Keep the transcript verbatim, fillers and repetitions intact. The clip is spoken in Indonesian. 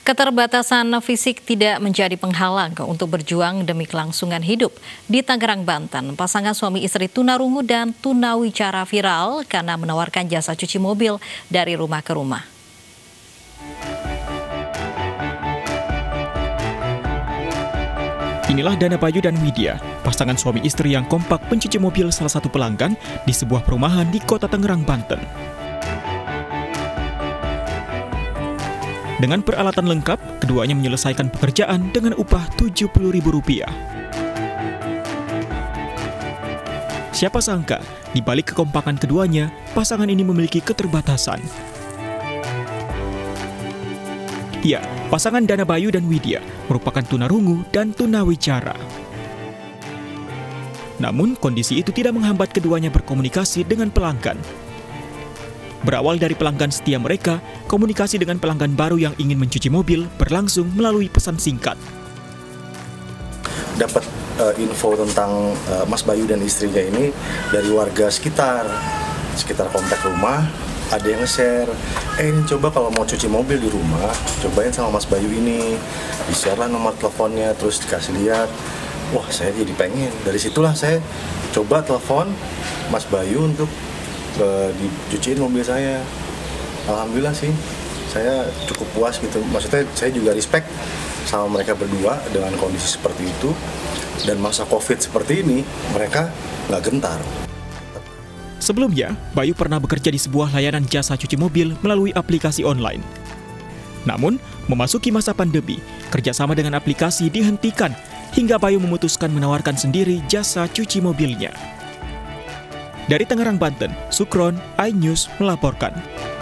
Keterbatasan fisik tidak menjadi penghalang untuk berjuang demi kelangsungan hidup. Di Tangerang, Banten, pasangan suami istri tunarungu dan tunawicara viral karena menawarkan jasa cuci mobil dari rumah ke rumah. Inilah Dana Bayu dan Widya, pasangan suami istri yang kompak pencuci mobil salah satu pelanggan di sebuah perumahan di Kota Tangerang, Banten. Dengan peralatan lengkap, keduanya menyelesaikan pekerjaan dengan upah tujuh puluh ribu rupiah. Siapa sangka, di balik kekompakan keduanya, pasangan ini memiliki keterbatasan. Ya, pasangan Dana Bayu dan Widya merupakan tunarungu dan tunawicara. Namun, kondisi itu tidak menghambat keduanya berkomunikasi dengan pelanggan. Berawal dari pelanggan setia mereka, komunikasi dengan pelanggan baru yang ingin mencuci mobil berlangsung melalui pesan singkat. Dapat uh, info tentang uh, Mas Bayu dan istrinya ini dari warga sekitar, sekitar komplek rumah. Ada yang nge-share, eh ini coba kalau mau cuci mobil di rumah, cobain sama Mas Bayu ini. Di-share lah nomor teleponnya, terus dikasih lihat. Wah, saya jadi pengen. Dari situlah saya coba telepon Mas Bayu untuk uh, dicuciin mobil saya. Alhamdulillah sih, saya cukup puas gitu. Maksudnya saya juga respect sama mereka berdua dengan kondisi seperti itu. Dan masa COVID seperti ini, mereka nggak gentar. Sebelumnya, Bayu pernah bekerja di sebuah layanan jasa cuci mobil melalui aplikasi online. Namun, memasuki masa pandemi, kerjasama dengan aplikasi dihentikan hingga Bayu memutuskan menawarkan sendiri jasa cuci mobilnya. Dari Tangerang, Banten, Sukron, iNews melaporkan.